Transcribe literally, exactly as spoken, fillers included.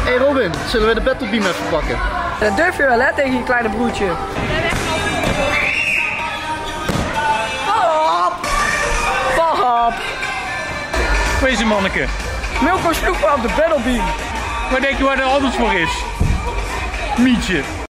Hey Robin, zullen we de Battle Beam even pakken? Dat durf je wel hè, tegen je kleine broertje. Pap! Pap! Wees een manneke. Milko sloeg me op de Battle Beam. Waar denk je waar de anders voor is? Mietje.